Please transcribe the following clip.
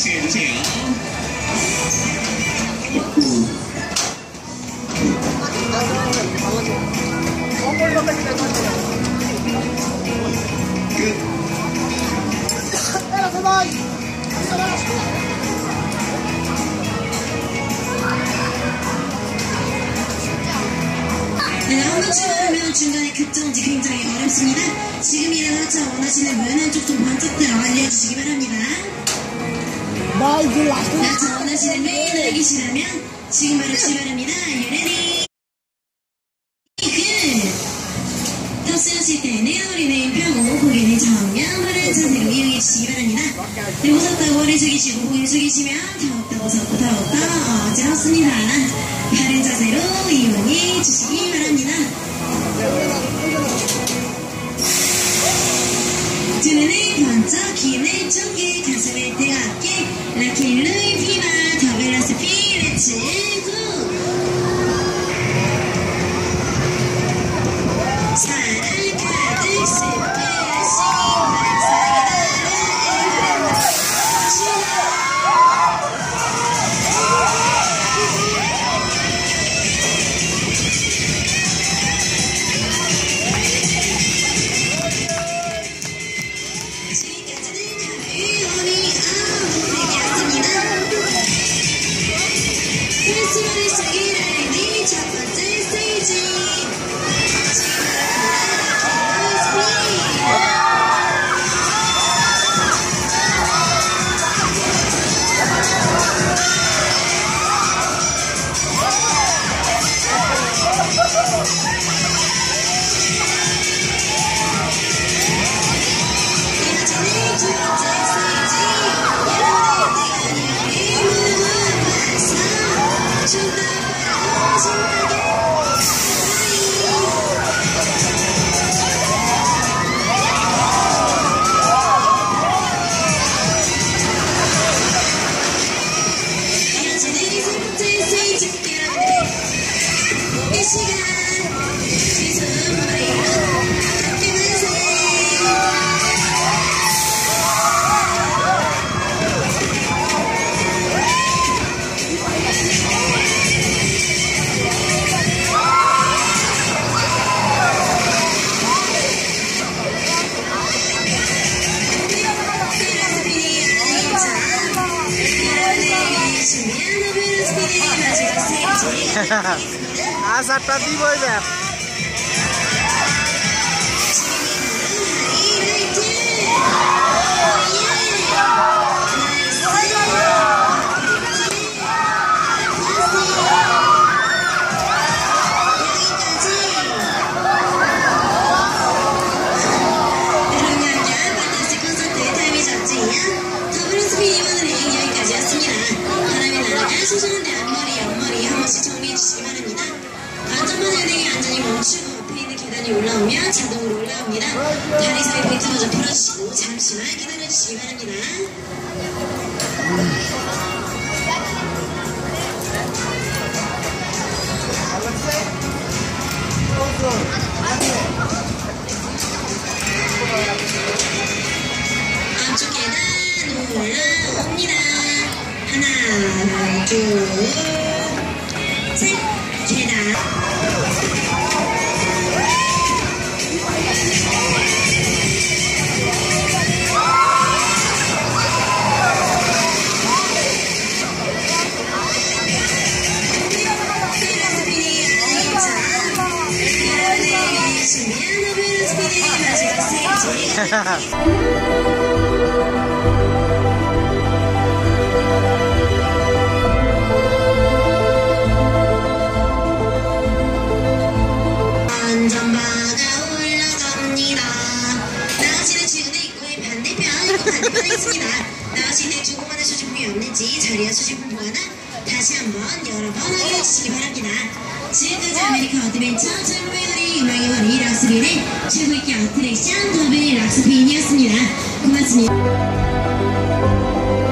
하나씩 해주세요. 네, 한번 출발하면 중간에 급정지 굉장히 어렵습니다. 지금이라도 차 원하시는 분 한쪽 좀 번쩍 들어 알려주시기 바랍니다. 차 원하시는 분 알기시라면 지금 바로 출발합니다. You ready? 탑승하실 때는 허리는 펴고 고개는 정면 바른 자세로 이용해주시기 바랍니다. 네, 웃었다고 허리 숙이시고 고개 숙이시면 더욱더 어지럽습니다. 바른 자세로 이용해주시기 바랍니다. 두 눈을 번쩍 귀를 쫑게 가슴을 뜨겁게 락키 루이 피마 더블라스 피레츠 구 사랑 가득 스페시 페스티벌의 시작이 달리는 첫 번째 스테이지. Asap tadi boy Beb. 소중한 내 앞머리, 옆머리 한 번씩 정리해 주시기 바랍니다. 안전만 은행에 안전히 멈추고 앞에 있는 계단이 올라오면 자동으로 올라옵니다. 다리 사이 벨트 먼저 풀어주시고 잠시만 기다려 주시기 바랍니다. 안쪽 계단 올라옵니다. 하나, 둘, 셋, 계단. 안전바가 올라갑니다. 나가시는 출구는 입구의 반대편에 있습니다. 나가실 때 주고받은 수집품이 없는지 자리와 수집품 보관은 다시 한번 여러 번 확인해 주시기 바랍니다. 지금까지 아메리카 어드벤처 잼베이너리 음악의 원리 락스빈의 최고 인기 어트랙션 더블 락스빈이었습니다. 고맙습니다.